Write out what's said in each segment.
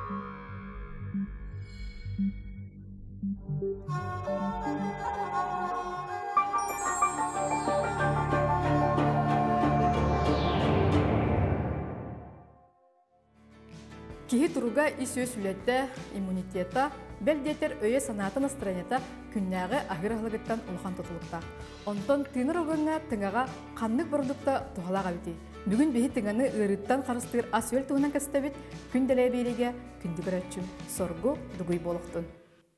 Кихи туруга исөс үлетте иммунитета, белдетер өйе санаты настроенета күннәгы агырыгылыгыттан улхан тотулукта. Онтон тыныр огонга тыңага каннык борындукта тухалага бити. Бүгүн бехи тыңаны ырыттан карыстыр асөл тугунан кастабит күнделе береге күндүгөрөчүм соргу дугуй болохтун.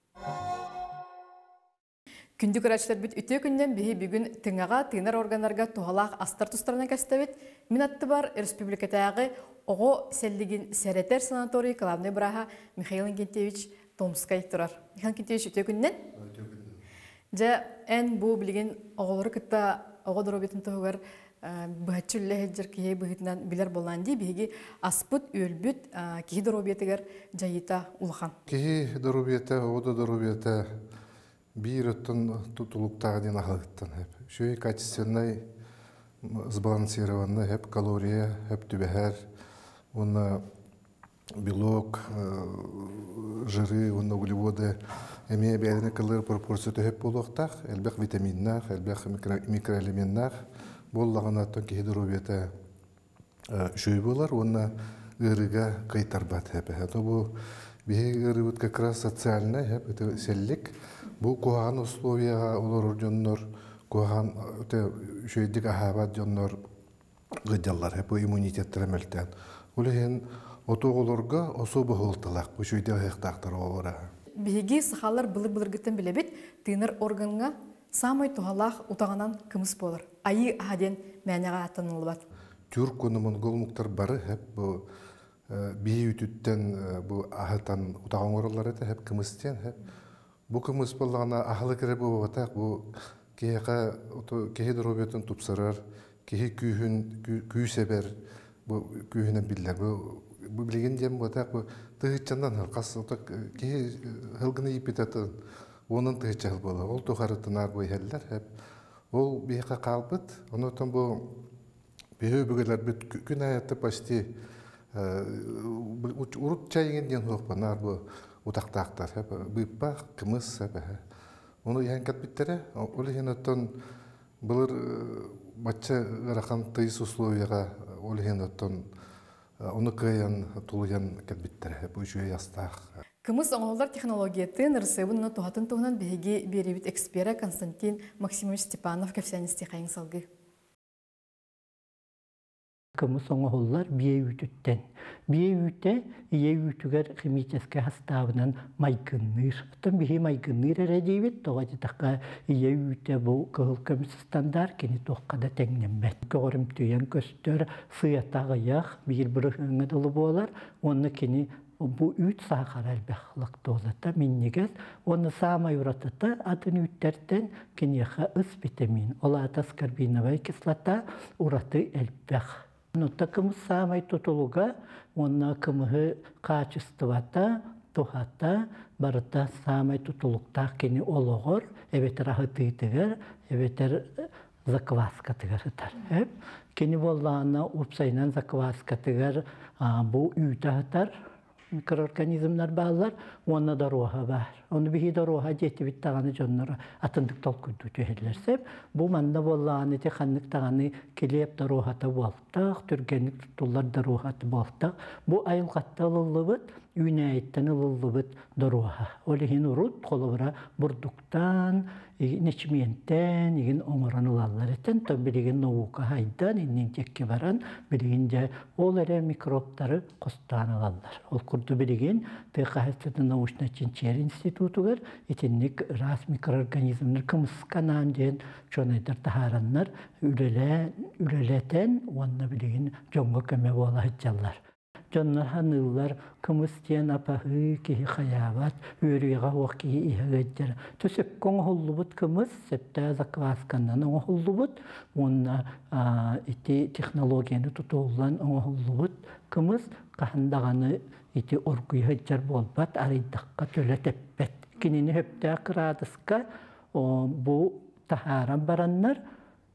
Күндүгөрөчлөр бит үтө күндөн бехи бүгүн тыңага тыныр органдарга тухалак астар тустарынан кастабит минатты бар республикатагы Ого селлигин Серетер санаторий главный браха Михаил Инкентьевич Томскай турар. Михаил Инкентьевич үтө күннен? Жа эн бу билген оголору кытта ого доробетін тоғығар бәтчүлі хеджер кие бігітінен білер болан дей беги аспыт өлбіт кие доробетігер жайыта улахан. Кие доробеті, ода доробеті бір өттін тұтылықтағы ден ағылғыттан. Шөй качественный сбалансированный хеп калория, хеп түбәхәр, оны белок, жиры, оны углеводы, әме бәліні кылыр пропорция төһеп болуқтақ, әлбәқ витаминнақ, әлбәқ микроэлементнақ, боллағын аттан кие доробеті шөй болар, оны ырыға қайтарбат хеп. Бұл бейі ырыбыт как раз социальный хеп, это селлик. Бұл куған условияға олар жоннор, куған шөйдік ахабат жоннор ғыдялар хеп, иммунитеттер әмелтен. Олеген отоғыларға осо бұғылтылақ, бұл шөйді аяқтақтар олара. Беги сахалар былыр-былыргыттан білебет, тыйныр органға самай туғалақ утағанан кымыс болыр. Айы ахаден мәнеға аттанылы бат. Түрк көні монгол мұқтар бары хеп, бұл бейі үтіттен бұл ахатан утаған оралар әті хеп, кымыстен хеп. Бұл кымыс болғана ахылы кірі бұл батақ, бұл кеге дұробетін тұпсырар, кеге күйсебер, бұл күйінен білдер. Бұл білген дем батақ, бұл тұғытчандан қас, кеге ғылғыны епететін, оның тұғытча ғыл болы. Ол тұғарытынар бұл әлдер хеп. Ол бейқа қалбыт, онытын бұл бейі бүгілер бүт күн аяты пасти урут чайген ден ғылықпанар бұл утақтақтар, бұйпақ, кымыз, оны яңкат біттері, олы хенеттен бұлыр батча ғарақан тыйыс условияға олы хенеттен оны қайан тұлыян кәт біттері, бұл жүйе ястақ. Кымыз оңғылдар технологияты нырсыбын туғатын туғынан бейге беребет экспера Константин Максимович Степанов кәфсәністе қайын салғы. Кымыз оңғылдар бие үтіттен. Бие үті, ие үтігер химическа хаставынан майгынныр. Оттан бейі майгынныр әрәдейбет, тоға жетаққа ие үті бұл қығыл көміс стандар кені тоққада тәңненбәт. Көрім түйен көстер сыятағы яқ, бір ұңыдылы болар, оны кені bu üç sahar elbette olata minnigez onu sama yuratata adın ütterden kinyaha ıs vitamin olata skarbinova kislota uratı elbette. Onu takım samay tutuluga onu kımı kaçıstıvata tohata barata samay tutulukta kini oloğur evet rahatıtıgar evet zakvaskatıgar atar. Hep kini bollana upsaynan zakvaskatıgar bu üte atar. Mikroorganizmler bağlar, ona da roha var. Onu bir de roha ceti bir tane canlıra atındık talkıdı tühellerse, bu manda vallahi ne kanlık tane kelep de roha da baltak, türgenlik tutullar da roha da baltak. Bu ayıl kattalılıbıt, üneyetten ılıbıt da roha. Olihin urut kolavra burduktan, neçmiyenten, igen onuranılarlar eten, tabi bilgin novuka haydan, inin çekki varan, bilgince olere mikropları kostanılarlar. Ol kurdu bilgin, Tekahestada Nauşna Çinçer İnstitutu'gar, etinlik ras mikroorganizmler kımıskanan diyen çonaydır taharanlar, üreleten, onunla bilgin jonga köme bola hıcallar. Jonlar hanıllar, kımız diyen apahı, kihi hayavat, ürüyağa okihi ihagajjar. Tüsep kon hullubut kımız, septa zakvaskandan on hullubut, onunla iti teknologiyani tutulan on hullubut kımız, kahandağını iti orguyu hıcjar bolbat, arıydakka töle teppet. Kinini höpte akıradıska, bu taharan baranlar,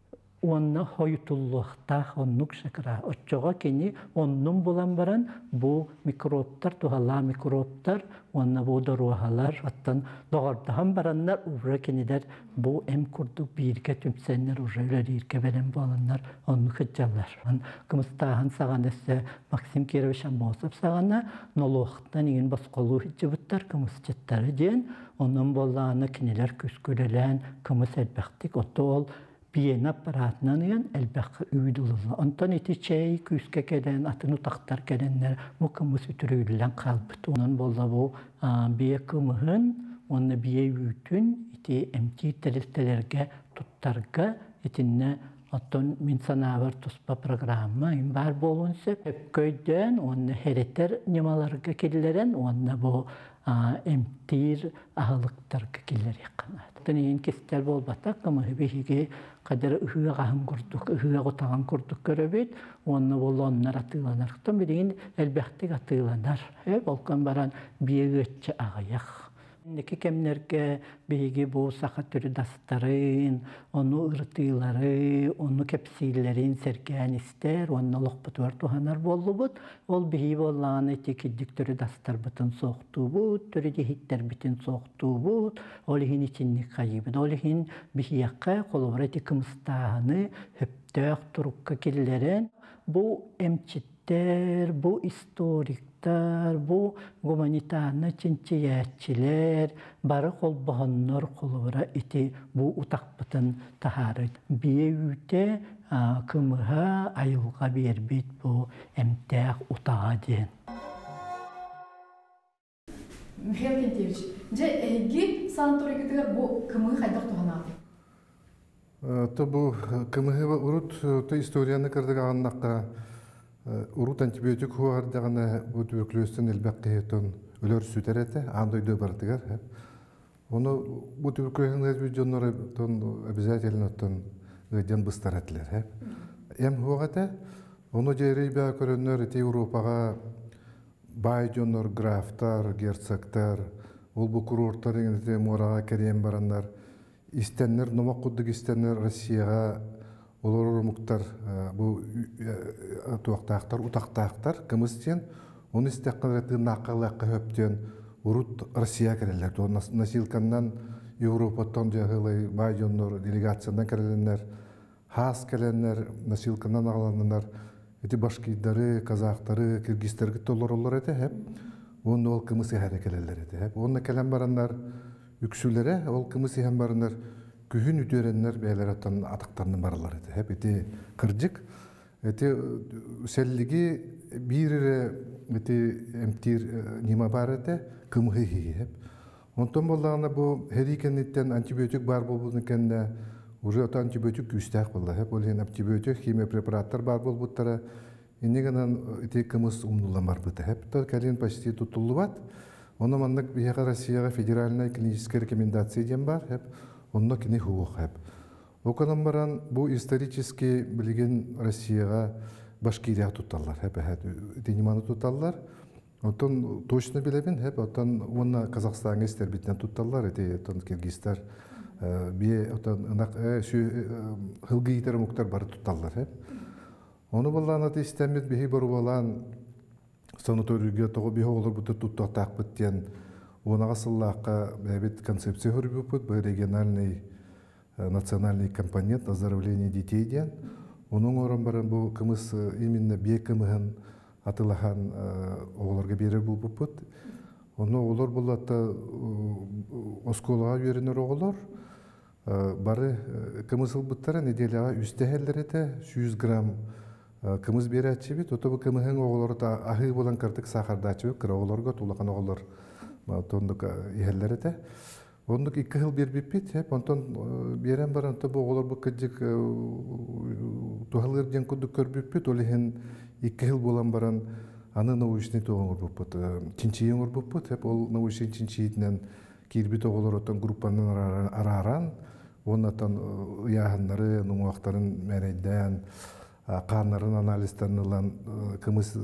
онна хойутуллуқтақ оннук шакыра. Отчоға кені оннун болан баран бу микробтар, тухалла микробтар, онна бу доруахалар, аттан доғардахан бараннар, ура кенедер бу эм курдук бирге түмсеннер, ура үлерирге белен боланнар, онну хыджалар. Кымыстахан саған эссе Максим Кирович Амосов сағана, нолуақтан еген басқолу хыджыбыттар, кымысчеттары ден, оннун боланы кенелер күскүлелен, кымыс әлбәқтік, отты ол биен аппаратынан еген әлбәққа үйділілі. Онтан еті чәй күске келен, атын утақтар келенлер, бұл кымыс үтірүйлілен қалбыт. Онын болда бұл бие кымығын, оны бие үйтін, еті әмті тәрелтелерге тұттарға, етінне оттон мен санавар тұспа программа бар болуынсы. Көйден, оны херетер немаларға келілерін, оны бұл әмтір ағылықтарға келілер еқанады. Төнейін кестер болбатақ, кымығы бейге қадыр ұхыға күрдік, ұхыға ғотаған күрдік көрөбет, оны бол онлар атыланар. Тұн бірейін әлбәқтік атыланар. Болқан баран бейге өтчі ағаяқ. Неке кемнерге бейге бұл сақа түрі дастарын, оны ұртылары, оны кепсейлерін сәрген істер, оны лоқпытуар туғанар болу бұд. Ол бейге болағаны текедік түрі дастар бұтын соқты бұд, түрі дехиттер бітін соқты бұд. Ол ең içinlik қайыбын. Ол ең бейеққа қолыбыра текімістағыны хөптөк тұрыққа келілерін. Бұл әмчеттер, бұл историктар, бұл гуманитарны чинчиятчилер, бары қолбағыннар қолыбыра еті бұл ұтақпытын тахары. Бие үйте кымыға айылға бербет бұл әмтәқ ұтаға ден. Михаил Кентевич, же әйгі санатория бұл кымығы қайдақ туғанады? Бұл кымығы ұрут историяны кірдігі ағаннаққа урут антибиотик хуардагана бу туберкулезтен элбеккетон өлөр сүтер эте андойдо бардыгар. Оны бу туберкулезтен бюджетнор тон обязательно тон гыден быстар этлер. Эм хуагата оны жерибе көрөнөр эти Европага байжонор графтар, герцогтар, ол бу курорттар эте морага керем барандар. Истеннер номак куддук истеннер Россияга олар муктар бу туактактар утактактар кымыстен оны истекканраты накалакка хөптен урут Россия керелер. То насилканнан Европаттан жагылай байжоннор делегациядан кереленер, хас келенер насилканнан агаланнар. Эти башкирдары, казактары, киргизтер толоролор эте хеп. Оны ол кымысы харекелелер эте хеп. Оны келен барандар үксүлере, ол кымысы хем барандар күхін үтөреннер бәйлер аттан атақтарының барылар еді. Хеп, еті кырдик, еті сәллігі бейірі әмтір нема бар еді, кымғы хей. Онтан болдағына бұл херикенеттен антибиотик бар болбудың кәнді, уже ота антибиотик күстәк болды. Ол ең антибиотик, химия препараттар бар болбудтары, енегінен еті кымыз умнулан бар бұды. Та кәлін почти тұтылы бат. Оны мандық бейеға Россияға федеральная клиническая рекомендация ден бар. Онно кини хуох хеп. Оконан баран бу исторически билген Россияга Башкирия туталлар хеп. Дениманы туталлар. Онтон точно билебин хеп. Онтон онна Казахстанга истербитен туталлар. Онтон Киргизстар бие онтон ынак хылгыйтер муктар бары туталлар хеп. Оны боллан аты истемет бихи бару болан санаторийге того бихи олар буты туттак биттен. Онага сыллаққа бәбет концепция хүрбіппіт, бұл региональный национальный компонент оздоровления детей ден. Оның орын барын бұл кымыз именно бе кымығын атылахан оғыларға берер бұл бұппыт. Оны олар бұл атта осколаға верінер оғылар. Бары кымызыл бұттара неделяға үстәхелдер еті 100 грамм кымыз бері әтшебет. Оты бұл кымығын оғыларды ағы болан кірдік сақарда әтшебет, кіра оғыларға тулақан оғылар тондук иһеллерите. Ондук 2 жыл бербеппит, онтон берен бар, онтон оголор бу кыжык тухалыр ден кудук көрбеппит, ол ихин 2 жыл болан баран аны научный тоғын урбуппут, чинчиен урбуппут, ол научный чинчиетинен кирбит оголор отон группанын араран, оннатан яханнары, нуңуактарын мәрейден, қанарын анализтернылан кымыз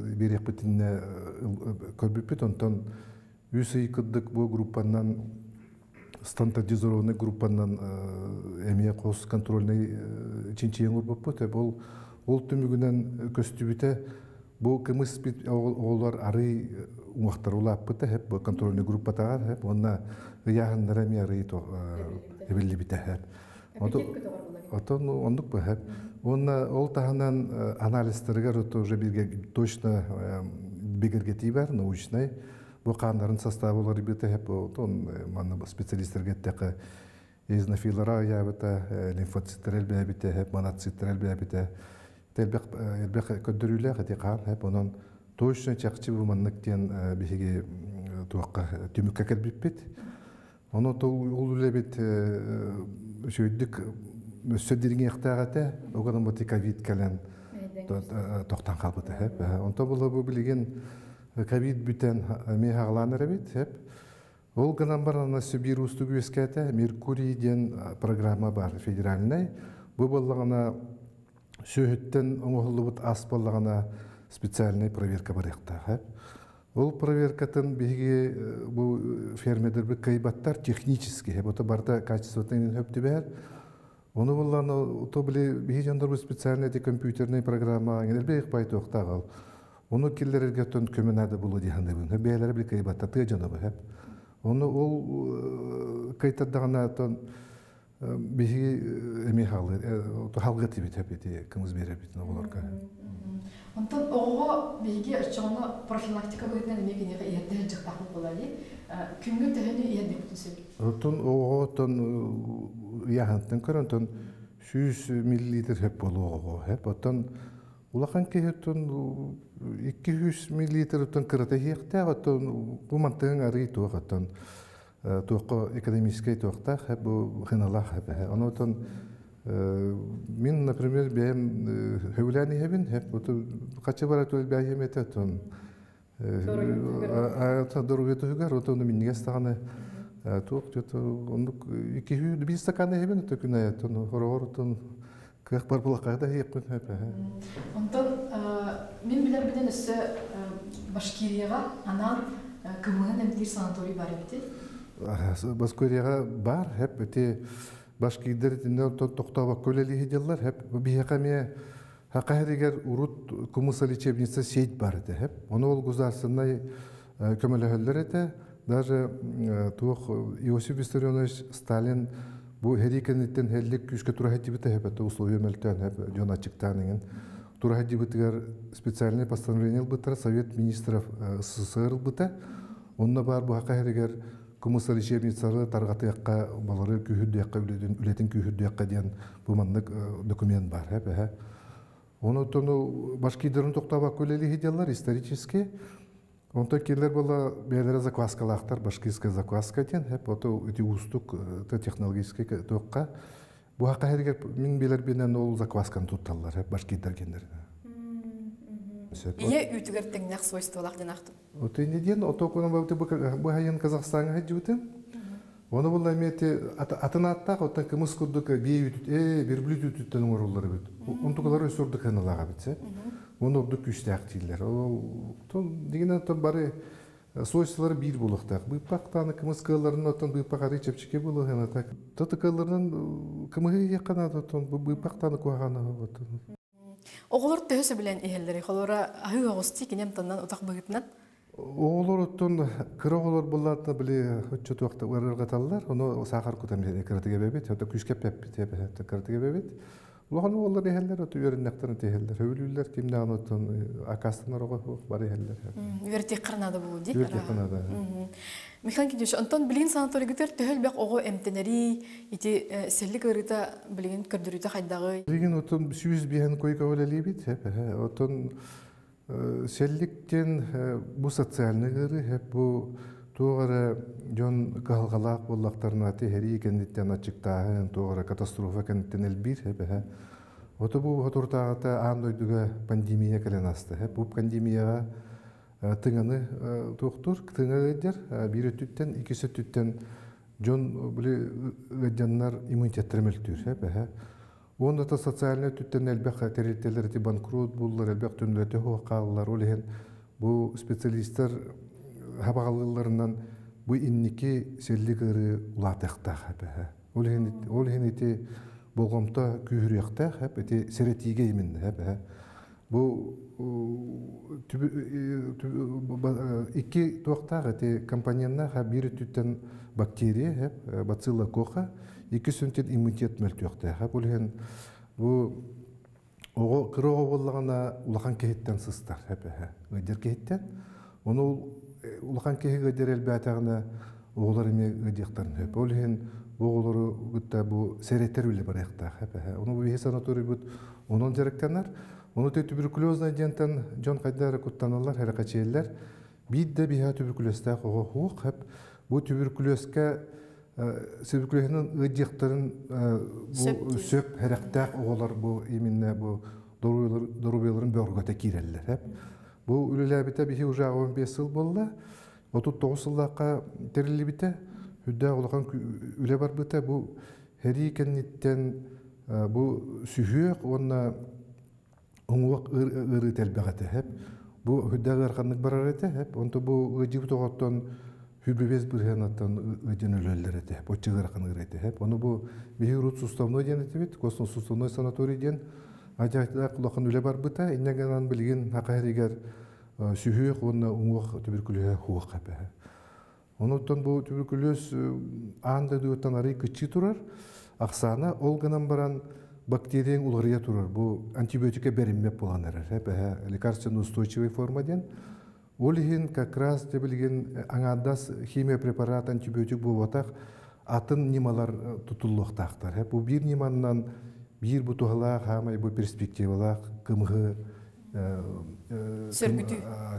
берекпетинне көрбеппит, онтон Үсі кыддык бұл группаннан стандартизированный группанан эмия кос контрольный чинчиен группа ол түмүгүнөн көстүбүтэ бу кымыс бит олар ары уактар улаппыта хеп бу контрольный группатага хеп онна яхындара ми ары то эбилли бите хеп отон ондук бу хеп онна ол таханан анализдерге уже бирге точно бигерге тибер научный бу кандарын составы олар бите хеп отон мана специалисттерге текы эзонофиллара ябыта лимфоциттер бите хеп моноциттер бите Элбек көддөрүлө хатикан хеп онон точно чакчы бу манныктен биһиги туакка түмүккө келбиппит. Оно ол үле бит шөйдүк сөддирин яктагата огонун бу ковид келен токтан калбыты хеп. Онто булу бу билген ковид бүтен мехагланыр бит хеп. Ол гынан бар ана вирусту күскәтә Меркурий ден программа бар федеральный. Бу булгана Сүйіттен оңғылыбыт ас болағына специальный проверка бар яқта. Ол проверкатын бігі бұл фермедер бір кайбаттар технически. Ота барда качествотын хөпті бәр. Оны болағына то білі бігі жандар бұл специальный компьютерный программа аңелер бәйік байты оқтағал. Оны келлерерге тон көмінады бұлы дейханды бұн. Бәйлері бір кайбаттар тұй жаны бұл. Оны ол кайтардағына тон биһиги эми халга тибит хепити кымыз беребит олорга. Онтон ого биһиги ачыгына профилактика быгытнан эмегине иерде жыктакыл болали. Күнгө төһөнү иерде бүтүсү. Онтон ого тон яхантын көрөнтон 100 мл хеп болого хеп. Онтон улахан кехтон 200 мл тон кырата хекте онтон бу мантын ары тугатон туаққа экономический туақта хеп бу хыналах хеп. Онотон мен, например, бем хөвләни хебин хеп бу кача бара төл бәйем этетон. Дорога тугар отон мингә стаганы тук жото ондук 200 стаканы хебин төкүнә тон хорортон кырк бар булакайда хеп хеп. Онтон мен билер биден өссө Башкирияга анан кымыгын эмтир санаторий бар ипти. Баскорияга бар хеп эти башкидер тинде токтоба көлели хедиллар хеп бияқаме хакайригер урут кумуса лечебница сеть бар эте хеп. Оны ол гузарсынай көмөлөһөллөр эте. Даже туох Иосиф Виссарионович Сталин бу херикенеттен хеллик күскө тура хетибите хеп эте условия мөлтөн хеп жона чыктанын. Тура хетибитер специальное постановление бытра Совет министров СССР быта. Онна бар бу хакайригер Кумуса лечебницары таргатыякка балары күйүрдөякка үлетин күйүрдөякка деген бу мандык документ бар хеп. Оны тону башкидерин токтаба көлели хедялар исторически. Онто келер бала бәләре закваскалактар, башкирская закваска ден хеп ото үти устук технологический токка. Бу хакайргер мин белер бенен ол заквасканы тутталлар хеп башкидер гендер. Ие үтүгертең нак свойстволар денахты. Оты неден отокунан бу хайын Казахстанга хеджүтен. Оны булла мети атынатта оттан кымыс курдук бейүт берблүт үтүттен оруллары бит. Онтугалар өсөрдүк ханалага битсе. Оны ордук күчтәк тилер. Ол дигенен тон бары свойстволары бир булыктак. Бу пактаны кымыс кылларын оттан бу пакары чепчике булы хана так. Тотыкалардан кымы якана оттан бу пактаны куаганы оттан. Оголор төһөсө белән иһелләре, холора ахы агысты кинем таннан утак быгытнан. Оголор оттон кыроголор булларда биле хөччө туакта урарга таллар. Оны сахар кутам кертеге бебет, ото күскеп бебет, кертеге бебет. Улахан олар иһелләр ото өрүннәктән иһелләр. Хөвлүләр кимдә аны оттон акастан орого бар иһелләр. Верти кырнада бу ди. Верти кырнада. Михаил Кидеш, Антон билин санаторигитер төһөлбәк ого эмтенери, ити селлик ырыта билин көрдүрүтө хайдагы. Билин отон 100 биһен койка олели бит. Отон селликтен бу социальный гыры хеп бу тугара жон галгалак буллактарына техери кендиттен ачыктаһын тугара катастрофа кендиттен элбир хеп. Ото бу хотуртагата андойдуга пандемия келен асты. Бу пандемияга тыңаны туктур, тыңыдер, бир өттүттен, икиси өттүттен жон биле гәҗәннәр иммунитеттер мөлтүр. Онда та социальный өттүттен элбек территориялар банкрот буллар, элбек түнләте хуакалар олеген бу специалисттер хабагалларынан бу инники селли кыры улатыктах хәбәһә. Ул хинити болгомта күһүрәктә хәп эти серетиге именно хәбәһә. Бу икки туактагы эти компаньонна ха бир түттен бактерия хәп бацилла коха икки сүнтен иммунитет мөлтөктә хәп ул бу ого кырого боллагана улахан кехеттен сыстар хәбәһә. Гыдер кехеттен оны улахан кеге гыдер элбәтәгенә оголар эме гыдыктарын хәп ул оголары гытта бу сереттер үле баракта хәбәһә. Оны бу санаторий бут онон жарыктанар. Оны туберкулезный дентен жон кайдары куттаналар, хәрәкәтчеләр. Биддә биһа туберкулезда хук хәп бу туберкулезка туберкулезның гыдыктарын бу сөп хәрәкәттә оголар бу именно бу дорубеларын бөргәтә кирәлләр хәп. Бу үлеләр бите биһи уже 15 ел булды. 39 еллакка терилли бите. Хүддә улган үле бар бите бу һәрикеннеттен бу сүһөк онна оңуак ыры тәлбәгәте хәп. Бу хүддәгәр ханнык барар әтә хәп. Онта бу гыҗиб тоготтан хүбебез бирһәнаттан гыҗын өләлләр әтә. Бу чыгар ханнык әтә хәп. Оны бу бихирут суставной дигән әтә бит. Космос суставной санаторий дигән. Аҗайда кулакын үле бар бите. Иннәгәннән билген хакыйригәр сүһөк онна оңуак туберкулез хуак хәп. Онуттан бу туберкулез анда дуттан ары кичи турар. Аксана олганан баран бактерияң улгарыя турар. Бу антибиотика берилмеп булганнар. Лекарственно устойчивый формаден. Олихин как раз дебилген аңадас химия препарат антибиотик булбатак атын нималар тутуллуктактар. Бу бир ниманнан бир бу тугалак хамай бу перспективалак кымгы сүргүтү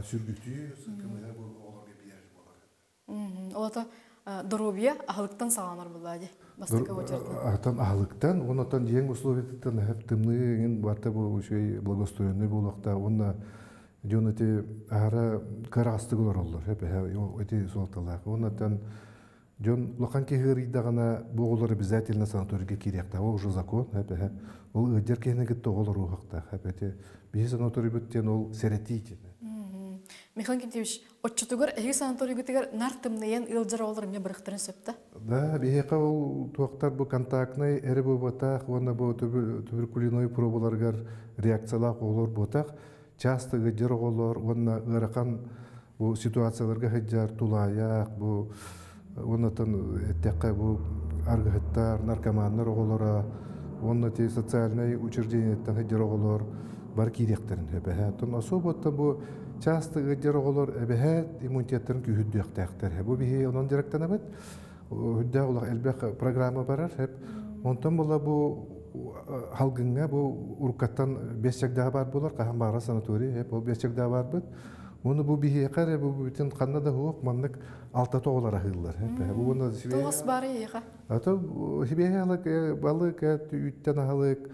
кымгы бу оларга бир булар. Олата доробия ахлыктан саганар булады. Бастыка очерди. Атан ахлыктан, онотан ең условиятан хәп тымны барта бу шей благоустроенный булакта, онна жонете ара карастыгылар олар хәп эти солталак. Онотан жон лахан кегери дагана бугулар обязательно санаторийга кирәк. Ол уже закон хәп. Ол өдер кенеге тоголар ухакта хәп эти. Бис санаторий бүттен ол серетити. Михаил Кентевич, отчетугар эги санаторий гытыгар нартымныен ылжыр олар мне бырыктырын сөптө. Да, бихека ол туактар бу контактный эре бу батак, онна бу туберкулиной пробаларгар реакциялак олор батак, часто гыдыр олор, онна ыракан бу ситуацияларга хыджар тулаяк, бу оннатан эттекке бу аргыттар, наркоманнар олора, онна те социальный учреждениеттен хыджар олор бар киректерин хәбәһә. Тон особо бу часто гыдыр олор эбәһәт иммунитеттен күһүддәктәктәр. Бу бихе онон директана бит. Хүддә улар элбәк программа барар хәп. Онтан була бу халгынга бу уркаттан 5 ягда бар булар, кахамбара санаторий хәп. Ул 5 ягда бар бит. Оны бу бихе кара бу бүтән каннада хук маннык алта тоголар ахыллар хәп. Бу оны Тогос бары яга. Ата хибеялык балык үттән ахылык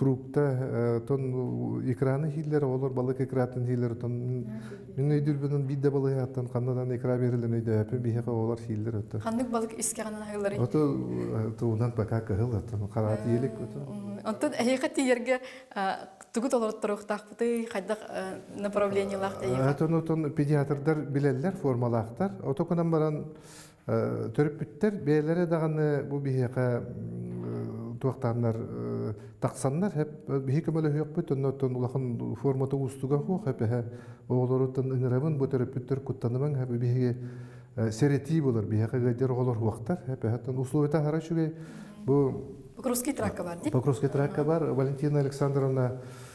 фрукта тон экраны хиллер олар балык экраны хиллер тон мен өйдүрбүнүн бидде балыктан каннадан экра берилен өйдө әпе бихе олар хиллер ата. Ханнык балык искәгәннән ахыллары. Ата унан бака кыл ата карат елек ата. Антон әйәкәт ергә тугут олар торыктак быты хайда направлениелак әйәк. Ата нотон педиатрдар билелләр формалактар. Ата конан баран төрөпүттер бейләре даганы бу бихека туактаннар таксаннар хәп бихека мәле юк бит оннан улахан формата устуга ху хәп оглоротан инграбын бу төрөпүттер куттаныман хәп бихеге серети булар бихека гәдер оглор вактар хәп хәттан условита харашуге бу Покровский тракка бар ди. Покровский тракка бар. Валентина Александровна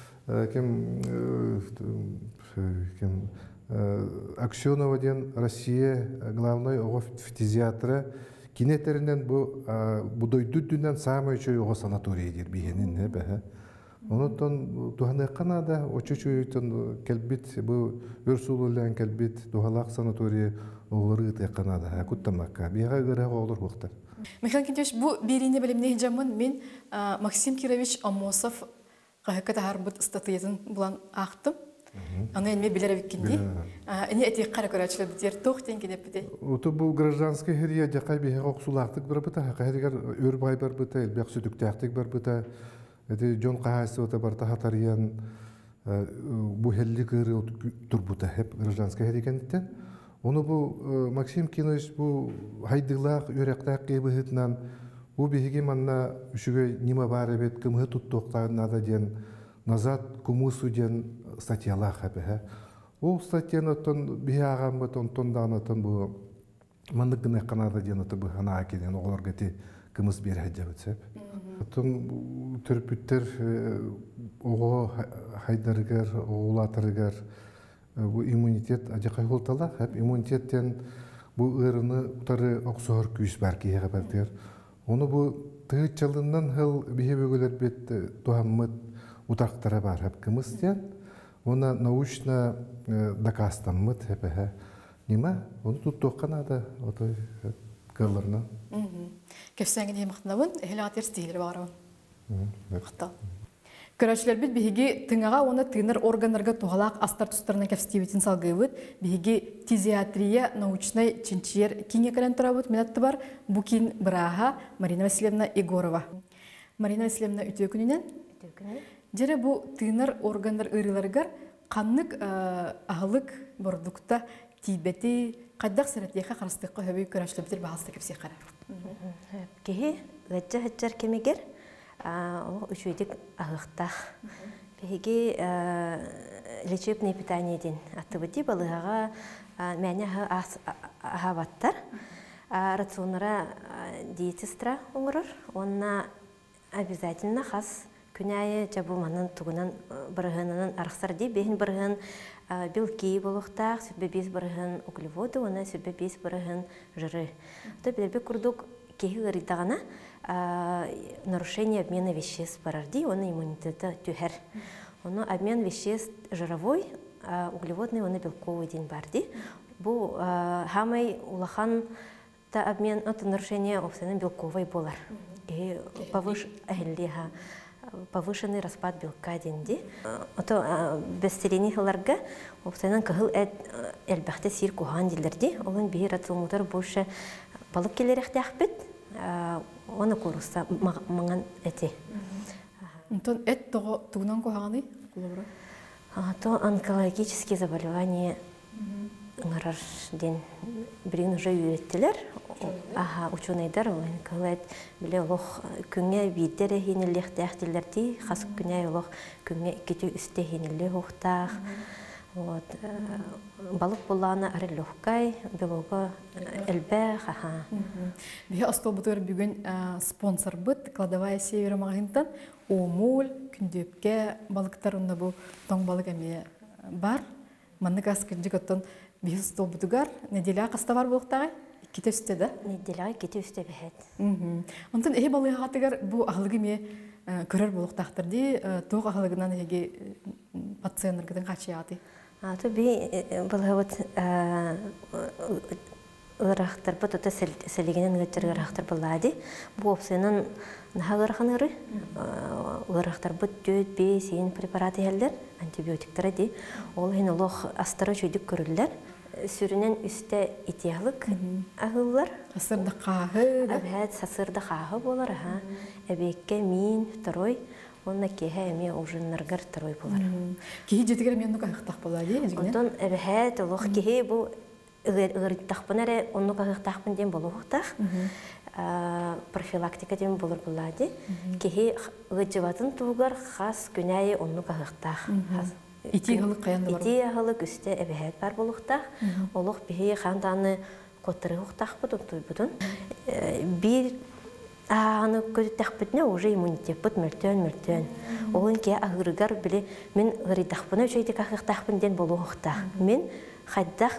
кем Аксенова ден Россия главной фтизиатры кинетеринен бу дойдудунан самый чой ого санаторий дер бихенин хебе. Онотон туханы Канада очучуйтон келбит бу өрсулулан келбит тухалак санаторий оглары те Канада куттамакка бига гыра оглар вактар. Михаил Кентевич, бу бирине билимне жамын мен Максим Кирович Амосов кахаката харбыт статуятын булан актым. Аны эме билереп кинди. Эне эти кара көрәчләр битер тохтен кидеп бите. Ото бу гражданский хәрия якай бе оксулактык бер бите, хакыйригәр өрбай бер бите, бек сүтүктәктик бер бите. Эти жон кахасы ота бар тахатариян бу хелли кыры турбута хеп гражданский хәрикәнтен. Оны бу Максим Кинович бу хайдылак үрәктәк кебехитнан бу биһиге манна үшүгө нима бар бет кымы туттуктарнада ден назад кумусу ден статьялар хабе. Ол статьяны тон биһаган бутон тонданатын бу манны гына канада ден аты бу хана акеден оларга ти кымыс бере жабыт. Тон төрпүттер ого хайдаргар оолатыргар бу иммунитет ажакай холтала хап иммунитеттен бу ырыны утары оксор күс бар киһәгә бертер. Оны бу тыгычылыннан хыл бихе бөгөлөр бет тухаммыт утактара бар хап кымыстен. Оны научно доказанмыт хәпәһә. Нима? Оны туттукканада отой кылларна. Кефсәңге демәхнәвен эхлатер стилер барабын. Хата. Көрәчләр бит биһиге тыңага оны тыйныр органнарга тугалак астар тустарына кәфстибитин салгыбыт, биһиге физиатрия научный чинчер кинекелен турабыт минатты бар букин браха Марина Васильевна Егорова. Марина Васильевна үтө күнүнен жере бу тыйныр органнар ырыларгар каннык ахлык бордукта тибети кадак сәратияга карастыкка хөбүй көрәчләр бит баһасты кепсе кара. Кеһи вәҗҗә хәҗҗәр кемегер о үчүдик агыктах. Беги лечебное питание ден аттыбыти балыгага мәне ахаваттар. Рационнара диетистра оңорор. Онна обязательно хас күнәе жабылманын тугунан бырыгынын арыксар ди бехин бырыгын белки болуктак, сүббе бес бырыгын углеводы, оны сүббе бес бырыгын жыры. То билбе курдук кеһи ырыдагана нарушение обмена веществ барарди, он иммунитета тюхер. Он обмен веществ жировой, углеводный, он белковый день барди. Бу хамай улахан та обмен, это нарушение обсена белковой болар. И повышенный распад белка денди. Это бестерених ларга обсена кахыл элбахте сир кухан дилерди. Он бихи рациомутар больше балык келерек тяхбет. Оны курса маңан эти. Антон эт того тугнан коханы кулабра. То онкологические заболевания ңарар ден бирин уже үйреттелер. Ученыйдар онколог биле лох күнгә бидере хинеллек тәхтилләрди, хас күнгә лох күнгә китү үсте хинелле хохтах. Вот балык булланы ары легкай, белого элбе ха. Бия астобутыр бүген спонсор бит, кладовая север магазинтан омул күндөпкә балыктарында бу тоң балык эме бар. Манны каскынҗы коттон бия астобутугар неделя кастабар булыктагы китөстө да. Неделя китөстө бехет. Онтон эхе балык хатыгар бу ахлыгы ме көрөр булыктактырды, тоқ ахлыгынан эге пациентлерден качыяты. То би балават ырахтар бу тота селигенен гәтер ырахтар балады. Бу опсенен нахагырханыры ырахтар бу 4-5 препараты хәлләр, антибиотиктар ди. Ол хинолог астары чөйдүк көрүлләр. Сүрүнен үстә итяглык агыллар. Сасырда кагы. Әбәт сасырда кагы булар ха. Әбеккә мин второй онна кеһә эме ужыннаргар второй булар. Кеһи жетигер мен нука хтах булады дигән. Онтон әбәт лох кеһе бу ырыттах бунары онну кагыктах бун болуктах. Профилактика дем булар булады. Кеһе гыҗватын тугар хас күнәе онну кагыктах. Ити халык каянда бар. Ити халык үстә әбәт бар булуктах. Олох бихе ханданы котыры уктах бутун. Бир аны көтәк битне уже иммунитет бит мертөн. Олын ке агыргар биле мен гырыдах буны җәйдә кагыктах биндән булуктах. Мен хаддах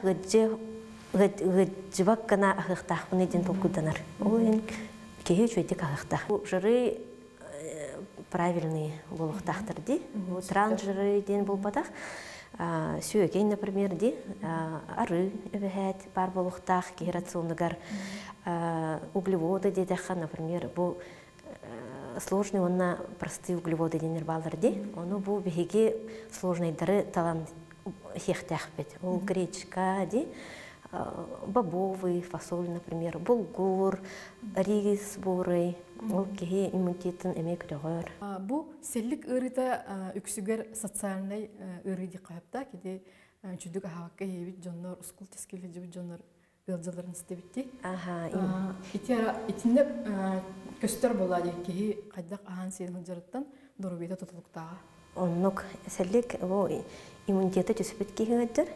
гыҗвак кына агыктах буны дин толкуданар. Олын ке җәйдә кагыктах. Жыры правильный булуктахтыр ди. Транжиры ден булбатах. Сүйөген, например, ди, ары эбәһәт бар булуктах, рационныгар углеводы дедәхан, например, бу сложный онна простые углеводы денер балар ди. Оны бу беге сложный дары талан хехтах бит. Ол гречка ди, бобовый, фасоль, например, булгур, рис бурый, ол кеһи иммунитетін эмек дөгөр. Бу селлик ырыта үксүгер социальный ырыди кайыпта кеде чүдүк ахавакка хебит жоннор скул тескеле жибит жоннор ылжаларын истебитти. Итинде көстөр болады ки кайдак ахан сен ылжарыттан дорубета тотулуктага. Оннук селлик бу иммунитеты төсөбүт кийгәдер.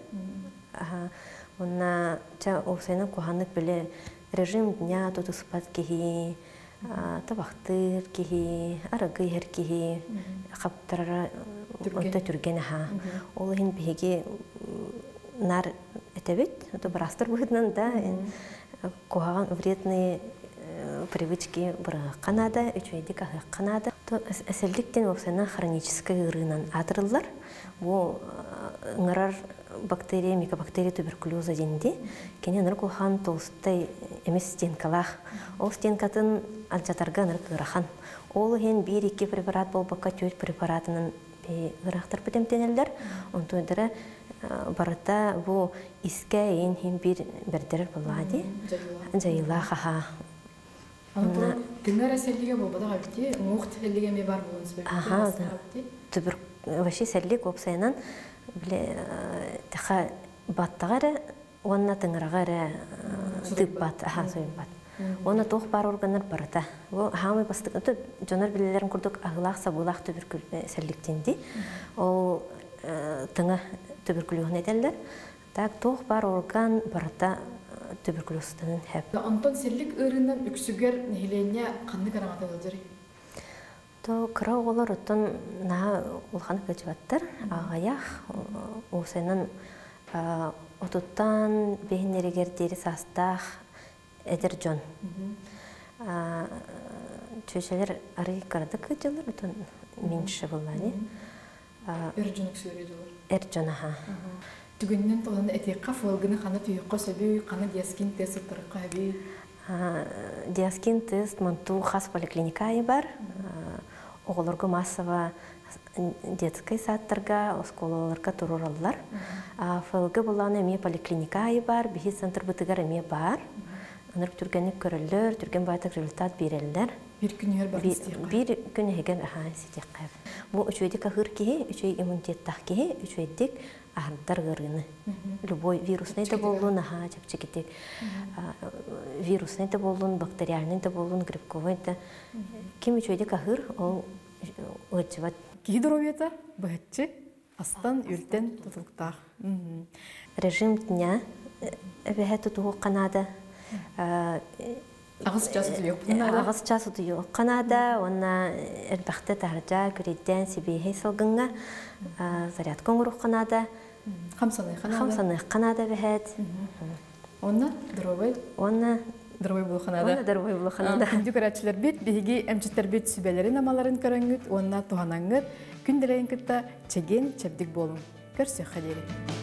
Онна ча осена куханнык беле режим дня тотуспат кии табактыр кии арагыйер кии каптара онта түргенеха. Ол хин биге нар этебит, то брастыр быднан да кухаган вредные привычки бара Канада, үчөйдик ахы Канада. То эселдиктен осена хронический ырынан атырылар. Бу ыңарар бактерия, микобактерия туберкулеза денди. Кене ныр кулхан толстай эмес стенкалах. Ол стенкатын алжатарга ныр кырахан. Ол хен 1-2 препарат болбакка 4 препаратынын ырахтар битемтенелер. Онтойдара барата бу искайын хем бердер болады. Жайла хаха. Ана тыңгара селлиге болбада гапти, мухт селлиге ме бар болунс бе. Аха, вообще селлик опсайнан биле таха баттагара, онна тыңгарагара тыббат, аха, сойбат. Оны тох бар органнар барата. Бу хамы бастык, жонор билелерин курдук агылак сабулак туберкул селликтенди. Ол тыңа туберкулезун этелдер. Так тох бар орган барата туберкулезтен хеп. Антон селлик ырынан үксүгер нехилене канды карагата болжары. То кыра олар оттон на улхан кылчыбаттар. Агаях осенен отуттан бехинерегер дери састах эдер жон. Чөшелер ары кардык жылар оттон меньше буллани. Эржонук сөйрөдүлөр. Эржонаха. Түгүннен толаны этекка фолгыны хана түйөккө сөбүй, каны диаскин тест турукка би. Диаскин тест манту хас поликлиникай бар. Оголорго массово детский саттарга, осколаларга турураллар. Фолга буланы эме поликлиникай бар, бихи центр бытыгар эме бар. Аныр түргенник көрөллөр, түрген байтак результат береллер. Bir gün yer бар истиққа. Bir gün hegen aha istиққа. Бу үчөйдик ахыр кихи, үчөй иммунитеттах кихи, үчөйдик ахырдар гырыны. Любой вирусный да болун, аха, чапчикитик. Вирусный да болун, бактериальный да болун, грибковый да. Ким үчөйдик ахыр, ол өчөбат. Кихи доробиета бахатчы астан үлтен тутулуктах. Режим дня бехет тутугу Канада. Агыс час утуйок. Агыс час утуйок. Канада, онна эрбахты таржа, күрейден сибейхей салгынга, заряд коңырук Канада. Хамсаны Канада. Хамсаны Канада бехет. Онна дробой. Онна дробой бул Канада. Онна дробой бул Канада. Күндү көрәчләр бит, биги эмчеттер бит сүбәләрен амаларын көрәңгүт, онна туханаңгыт, күнделәйин кытта чеген чәбдик болун. Көрсө хәдери.